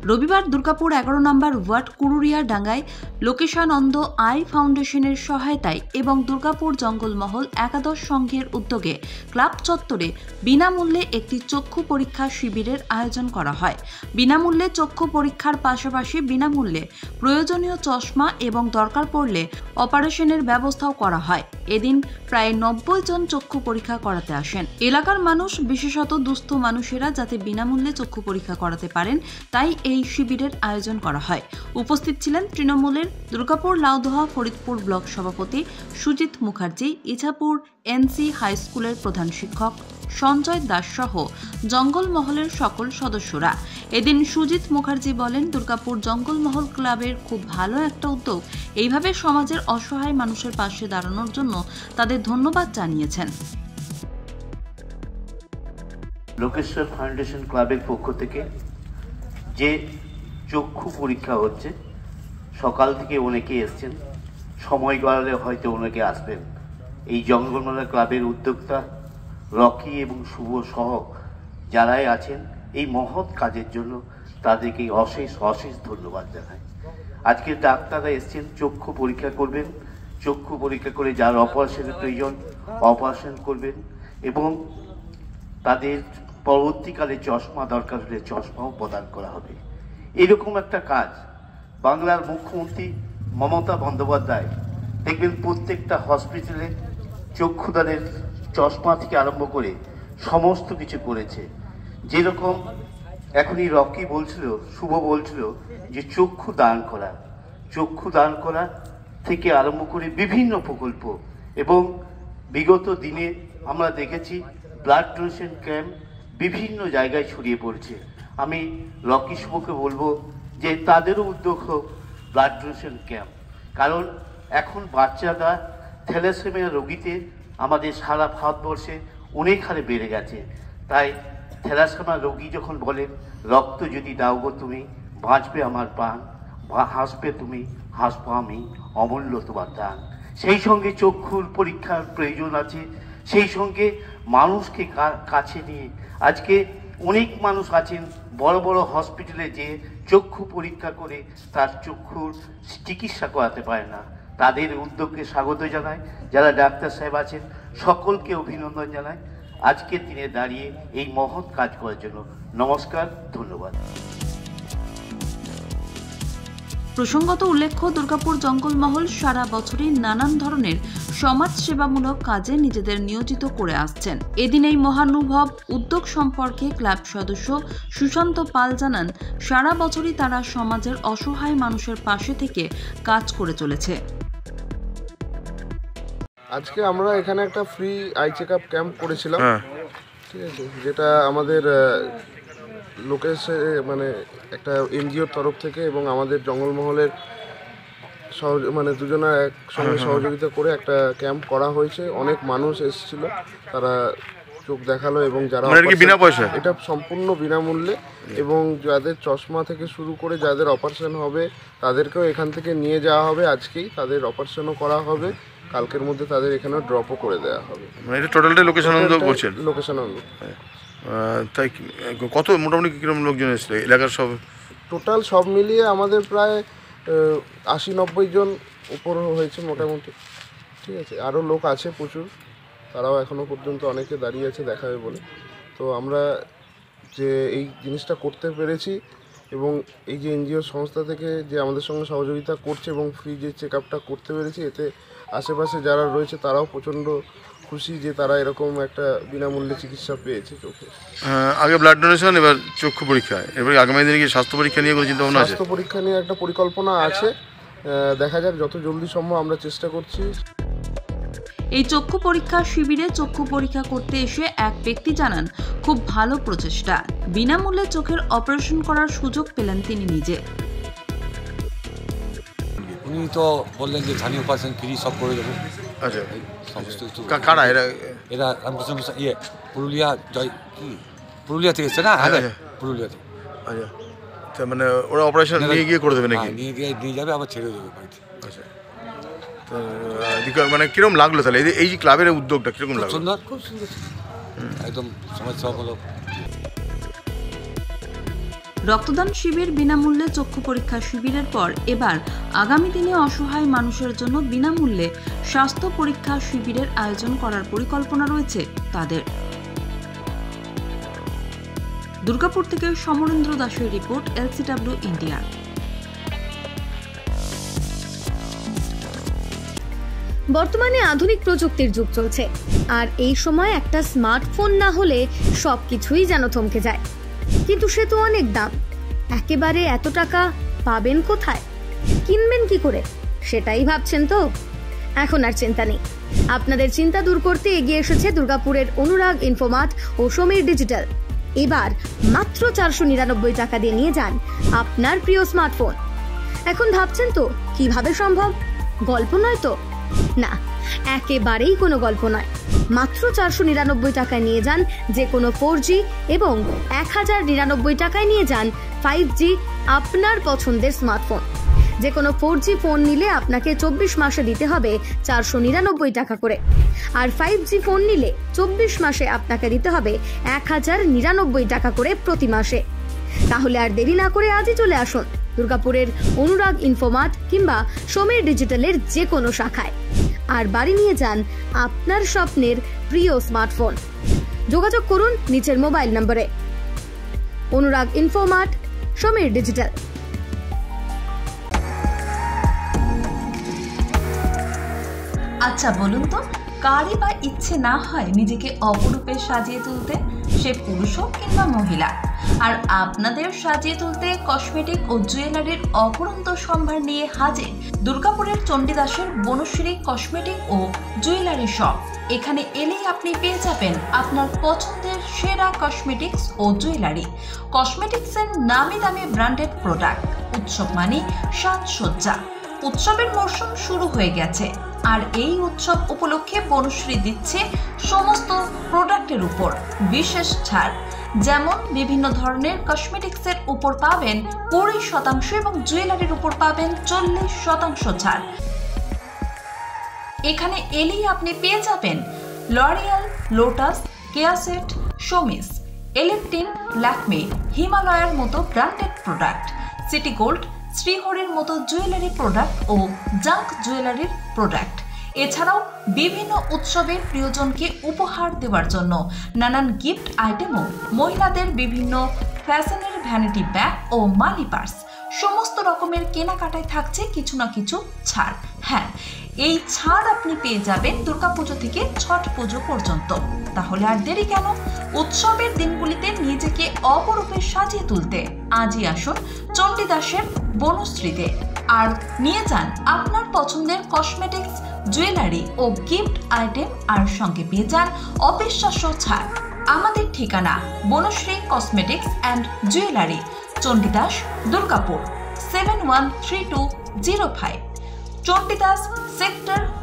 রবিবার দুর্গাপুর 11 নম্বর ওয়ার্ড কুরুরিয়া ডাঙ্গায় লোকেশানন্দ আই ফাউন্ডেশনের সহায়তায় এবং দুর্গাপুর জঙ্গলমহল একাদশ সংঘের উদ্যোগে ক্লাব চত্বরে বিনামূল্যে একটি চক্ষু পরীক্ষা শিবিরের আয়োজন করা হয়। বিনামূল্যে চক্ষু পরীক্ষার পাশাপাশি বিনামূল্যে প্রয়োজনীয় চশমা এবং দরকার পড়লে অপারেশনের ব্যবস্থাও করা হয়। এদিন প্রায় 90 জন চক্ষু পরীক্ষা করাতে আসেন। এলাকার মানুষ, বিশেষত দুস্থ মানুষেরা যাতে বিনামূল্যে চক্ষু পরীক্ষা করাতে পারেন তাই এই শিবিরের আয়োজন করা হয়। উপস্থিত ছিলেন তৃণমূলের দুর্গাপুর লাউদোহা ফরিদপুর ব্লক সভাপতি সুজিত মুখার্জি, ইছাপুর এনসি হাই স্কুলের প্রধান শিক্ষক সঞ্জয় দাস সহ জঙ্গলমহলের সকল সদস্যরা। এদিন সুজিত মুখার্জি বলেন, দুর্গাপুর জঙ্গলমহল ক্লাবের খুব ভালো একটা উদ্যোগ। এইভাবে সমাজের অসহায় মানুষের পাশে দাঁড়ানোর জন্য তাদের ধন্যবাদ জানিয়েছেন। লোকেশ্বর ফাউন্ডেশন ক্লাবের পক্ষ থেকে যে চক্ষু পরীক্ষা হচ্ছে, সকাল থেকে অনেকে এসছেন, সময় গড়ালে হয়তো অনেকে আসবেন। এই জঙ্গলমহল ক্লাবের উদ্যোক্তা রকি এবং শুভ সহ যারাই আছেন এই মহৎ কাজের জন্য তাদেরকে অশেষ অশেষ ধন্যবাদ জানাই। আজকে ডাক্তাররা এসছেন, চক্ষু পরীক্ষা করবেন, চক্ষু পরীক্ষা করে যার অপারেশনের প্রয়োজন অপারেশন করবেন এবং তাদের পরবর্তীকালে চশমা দরকার হলে চশমাও প্রদান করা হবে। এরকম একটা কাজ বাংলার মুখ্যমন্ত্রী মমতা বন্দ্যোপাধ্যায় দেখবেন প্রত্যেকটা হসপিটালে চক্ষুদানের চশমা থেকে আরম্ভ করে সমস্ত কিছু করেছে। যেরকম এখনই রকি বলছিল, শুভ বলছিল যে চক্ষু দান করা থেকে আরম্ভ করে বিভিন্ন প্রকল্প এবং বিগত দিনে আমরা দেখেছি ব্লাড ডোনেশন ক্যাম্প বিভিন্ন জায়গায় ছড়িয়ে পড়ছে। আমি রকি শুভকে বলবো যে তাদেরও উদ্যোগ হোক ব্লাড ডোনেশন ক্যাম্প, কারণ এখন বাচ্চারা থ্যালাসেমিয়া রোগীতে আমাদের সারা ভারতবর্ষে অনেক হারে বেড়ে গেছে। তাই থ্যালাসেমিয়া রোগী যখন বলেন রক্ত যদি দাও গো তুমি, বাঁচবে আমার প্রাণ, হাসবে তুমি, হাসবো আমি, অমূল্য তোমার দান। সেই সঙ্গে চক্ষুর পরীক্ষার প্রয়োজন আছে, সেই সঙ্গে মানুষকে কাছে নিয়ে আজকে অনেক মানুষ আছেন বড় বড় হসপিটালে যে চক্ষু পরীক্ষা করে তার চক্ষুর চিকিৎসা করাতে পারে না। তাদের উদ্যোগকে স্বাগত জানাই। যারা ডাক্তার সাহেব আছেন সকলকে অভিনন্দন জানাই আজকের দিনে দাঁড়িয়ে এই মহৎ কাজ করার জন্য। নমস্কার, ধন্যবাদ। প্রসঙ্গত উল্লেখ্য, দুর্গাপুর জঙ্গলমহল সারা বছরই নানান ধরনের সমাজ সেবামূলক কাজে নিজেদের নিয়োজিত করে আসছেন। এদিন এই মহানুভব উদ্যোগ সম্পর্কে ক্লাব সদস্য সুশান্ত পাল জানান, সারা বছরই তারা সমাজের অসহায় মানুষের পাশে থেকে কাজ করে চলেছে। আজকে আমরা এখানে একটা free eye check up camp করেছিলাম, ঠিক আছে, যেটা আমাদের লোকেশে মানে একটা এনজিওর তরফ থেকে এবং আমাদের জঙ্গলমহলের মানে দুজনের একসঙ্গে সহযোগিতা করে একটা ক্যাম্প করা হয়েছে। অনেক মানুষ এসেছিল, তারা চোখ দেখালো এবং যারা বিনা পয়সা, এটা সম্পূর্ণ বিনামূল্যে এবং যাদের চশমা থেকে শুরু করে যাদের অপারেশন হবে তাদেরকেও এখান থেকে নিয়ে যাওয়া হবে। আজকেই তাদের অপারেশনও করা হবে, কালকের মধ্যে তাদের এখানে ড্রপও করে দেওয়া হবে। মানে এটা টোটালটাই লোকেশানন্দ বলছেন? লোকেশানন্দ। তাই কত মোটামুটি কিরকম লোকজন এসেছিল এলাকার? সব টোটাল সব মিলিয়ে আমাদের প্রায় 80-90 জন উপর হয়েছে মোটামুটি, ঠিক আছে। আরও লোক আছে প্রচুর, তারাও এখনও পর্যন্ত অনেকে দাঁড়িয়ে আছে দেখাবে বলে। তো আমরা যে এই জিনিসটা করতে পেরেছি এবং এই যে এনজিও সংস্থা থেকে যে আমাদের সঙ্গে সহযোগিতা করছে এবং ফ্রি যে চেক আপটা করতে পেরেছি, এতে আশেপাশে যারা রয়েছে তারাও প্রচণ্ড খুশি যে তারা এরকম একটা বিনামূল্যে চিকিৎসা পেয়েছে চোখে। আগে ব্লাড ডোনেশন, এবার চক্ষু পরীক্ষা, এবার আগামী দিনে কি স্বাস্থ্য পরীক্ষা নিয়ে কোনো চিন্তা ভাবনা আছে? স্বাস্থ্য পরীক্ষা নিয়ে একটা পরিকল্পনা আছে, দেখা যাক, যত জলদি সম্ভব আমরা চেষ্টা করছি। এই চক্ষু পরীক্ষা শিবিরে চক্ষু পরীক্ষা করতে এসে এক ব্যক্তি জানান, খুব ভালো প্রচেষ্টা। বিনামূল্যে চোখের অপারেশন করার সুযোগ পেলেন তিনি নিজে। উনি তো বললেন যে ধানি অপারেশন ফ্রি সব করে দেবো। আচ্ছা, সমস্ত কারা এরা? এরা রামকৃষ্ণ পুরুলিয়া পুরুলিয়া থেকে এসছে না? হ্যাঁ, পুরুলিয়া থেকে। আচ্ছা, মানে ওরা অপারেশন নিয়ে গিয়ে করে দেবে নাকি? নিয়ে যাবে, আবার ছেড়ে দেবে বাড়িতে। আচ্ছা, তো মানে কিরকম লাগলো তাহলে এই যে ক্লাবের উদ্যোগটা কিরকম লাগলো? সুন্দর, খুব সুন্দর, একদম সমাজসেবামূলক। রক্তদান শিবির, বিনামূল্যে চক্ষু পরীক্ষা শিবিরের পর এবার আগামী দিনে অসহায় মানুষের জন্য বিনামূল্যে স্বাস্থ্য পরীক্ষা শিবিরের আয়োজন করার পরিকল্পনা রয়েছে তাদের। দুর্গাপুর থেকে সমরেন্দ্র দাসের রিপোর্ট, LCW ইন্ডিয়া। বর্তমানে আধুনিক প্রযুক্তির যুগ চলছে, আর এই সময় একটা স্মার্টফোন না হলে সবকিছুই যেন থমকে যায়। কিন্তু সে তো অনেক দাম, একেবারে এত টাকা পাবেন কোথায়, কিনবেন কি করে, সেটাই ভাবছেন তো? এখন আর চিন্তা নেই, আপনাদের চিন্তা দূর করতে এগিয়ে এসেছে দুর্গাপুরের অনুরাগ ইনফোমার্ট ও সমীর ডিজিটাল। এবার মাত্র 499 টাকা দিয়ে নিয়ে যান আপনার প্রিয় স্মার্টফোন। এখন ভাবছেন তো কিভাবে সম্ভব, গল্প নয় তো? না, একেবারেই কোনো গল্প নয়। মাত্র 499 টাকায় নিয়ে যান যে কোনো 4G এবং 1099 টাকায় নিয়ে যান 5G আপনার পছন্দের স্মার্টফোন। যে কোনো 4G ফোন নিলে আপনাকে 24 মাসে দিতে হবে 499 টাকা করে, আর 5G ফোন নিলে 24 মাসে আপনাকে দিতে হবে 1099 টাকা করে প্রতি মাসে। তাহলে আর দেরি না করে আজই চলে আসুন দুর্গাপুরের অনুরাগ ইনফোমার্ট কিংবা সমীর ডিজিটালের যে কোনো শাখায়, আর বাড়ি নিয়ে যান আপনার স্বপ্নের প্রিয় স্মার্টফোন। যোগাযোগ করুন নিচের মোবাইল নম্বরে। Anurag Infomart, Samir digital. আচ্ছা বলুন তো, কারই বা ইচ্ছে না হয় নিজেকে অপরূপে সাজিয়ে তুলতে, সে পুরুষ হোক কিংবা মহিলা? আর আপনাদের সাজিয়ে তুলতে কসমেটিক ও জুয়েলারির অপরন্ত সম্ভার নিয়ে হাজির দুর্গাপুরের চণ্ডীদাসের বনশ্রী কসমেটিক ও জুয়েলারি শপ। এখানে এলেই আপনি পেয়ে যাবেন আপনার পছন্দের সেরা কসমেটিক্স ও জুয়েলারি। কসমেটিক্সের নামি দামি ব্র্যান্ডেড প্রোডাক্ট। উৎসব মানে সাজসজ্জা। উৎসবের মরশুম শুরু হয়ে গেছে, আর এই উৎসব উপলক্ষে বনশ্রী দিচ্ছে সমস্ত প্রোডাক্টের উপর বিশেষ ছাড়। যেমন বিভিন্ন ধরনের কসমেটিক্সের উপর পাবেন 20% এবং জুয়েলারির উপর পাবেন 40% ছাড়। এখানে এলেই আপনি পেয়ে যাবেন লরিয়াল, লোটাস, কেয়াসেট, শোমিস, এলেকটিন, ল্যাকমে, হিমালয়ের মতো ব্র্যান্ডেড প্রোডাক্ট, সিটি গোল্ড, শ্রীহরির মতো জুয়েলারি প্রোডাক্ট ও জাঙ্ক জুয়েলারির প্রোডাক্ট। এছাড়াও বিভিন্ন উৎসবের প্রিয়জনকে উপহার দেওয়ার জন্য নানান গিফট আইটেমও, মহিলাদের বিভিন্ন ফ্যাশনের ভ্যানিটি ব্যাগ ও মানি পার্স, সমস্ত রকমের কেনাকাটায় থাকছে কিছু না কিছু ছাড়। হ্যাঁ, এই ছাড় আপনি পেয়ে যাবেন দুর্গাপুজো থেকে ছট পুজো পর্যন্ত। তাহলে আর দেরি কেন? উৎসবের দিনগুলিতে নিজেকে অপরূপে সাজিয়ে তুলতে আজই আসুন চণ্ডীদাসের বনশ্রীতে, আর নিয়ে যান আপনার পছন্দের কসমেটিক্স, জুয়েলারি ও গিফট আইটেম, আর সঙ্গে পেয়ে যান অবিশ্বাস্য ছাড়। আমাদের ঠিকানা Banashree cosmetics and jewellery, Chandidas, Durgapur 713205, Chandidas, sector